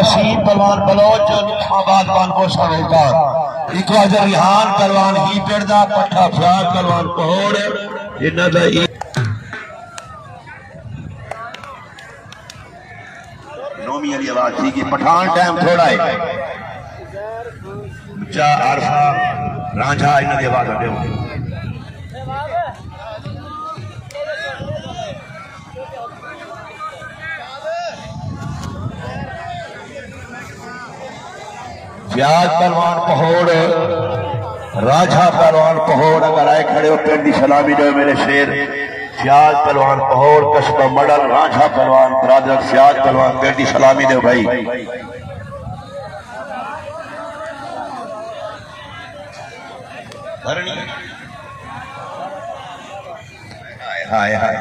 हसीन पलवान बलोच लुत्फाबाद बानबो सवेकार इकवाजर रिहान पलवान ही पेड़दा पट्ठा फ्यार पलवान पहोड़ इन्ना दा नौमी वाली आवाज थी कि पठान टाइम थोड़ा है बच्चा आरफा रांझा इन्ना दी आवाज हटे फ्याज पहलवान पहोड़ राझा पहलवान पहोड़ अगर आए खड़े हो पेड़ की सलामी दो मेरे शेर फ्याज पहलवान पहोड़ कस्बा मडल राझा पहलवान बरादर फ्याज पहलवान पेड़ की सलामी दो भाई हाय हाय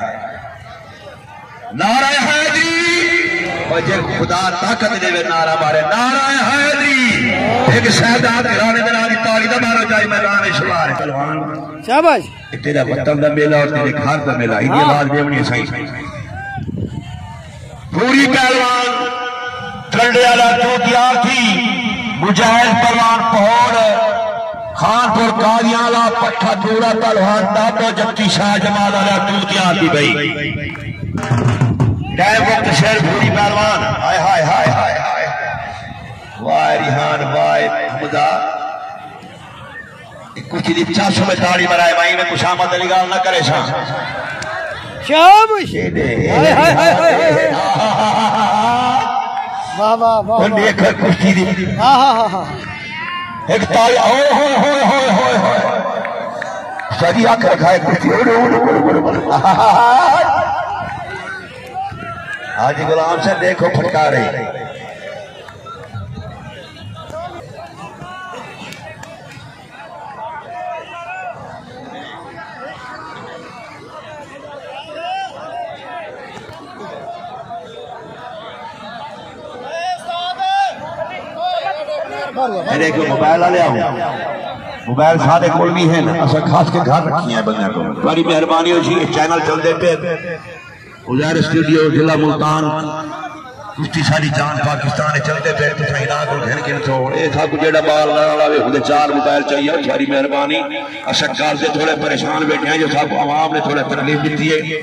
नारा हैदरी वजह खुदा ताकत देवे नारा मारे नारा हैदरी एक शहदाद घराने दे नाल ताली दा मारो जाई मैदान शुमार पहलवान शाबाश तेरा वतन दा मेला और तेरे घर दा मेला इदी आवाज देवनी सही पूरी पहलवान टंडे वाला टोटिया थी मुजाहिद पहलवान पहोड़ खानपुर कादियाला पट्ठा पूरा पहलवान दादो जत्ती शाह जमाल वाला टोटिया थी भाई टाइम वक्त शेर पूरी पहलवान हाय हाय हाय हाय हाय वाह रिहान वाह खुदा कुछ दी 400 में ताड़ी मराए भाई में कुछ आमद अली गाल ना करे शाबाश हाय हाय हाय वाह वाह वाह देख कुश्ती दी हां हां हां एक ताली ओए होए होए होए होए सदी आंख रखाए कुश्ती आज गुलाम से देखो फटकारे देखो मोबाइल आ लिया मोबाइल सारे कोल भी है ना असा खास के घर रखी है बंदा को बड़ी मेहरबानी हो जी चैनल चलते पे उजायर स्टूडियो जिला मुल्तान कुश्ती सारी जान पाकिस्तान चलते पे तुसा इना को घेर के तो ए था को जेड़ा बाल वाला वे उदे 4 मोबाइल चाहिए सारी मेहरबानी असा गाल से थोड़े परेशान बैठे हैं जो सब आवाम ने थोड़े तकलीफ दी है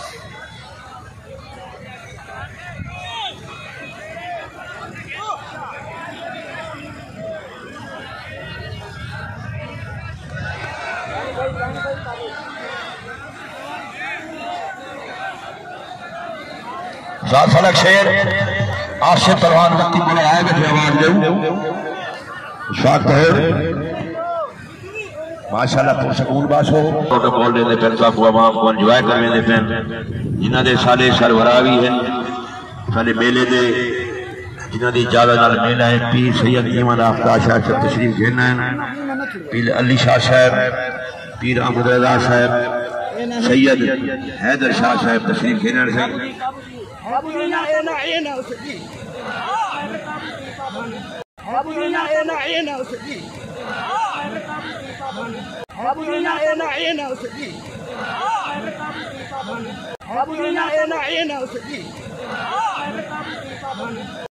फलक शेर आशिफ पहलवान वक्ती बोले आए बैठे आवाज दे स्वागत है माशाल्लाह पुरसकून बाशो तो बोल देने पे सब आवाम को एंजॉय कर लेने पे जिन्हां दे साले सरवरा भी हैं साले मेले दे जिन्हां दी इजाजत नाल मेला है पीर सैयद ईमान आफ्ताब शाह तशरीफ घेना है पीर अली शाह साहब पीर अहमद रजा साहब सैयद हैदर शाह साहब तशरीफ घेना है Habulina ena usadi. Habulina ena usadi. Habulina ena usadi. Habulina ena usadi.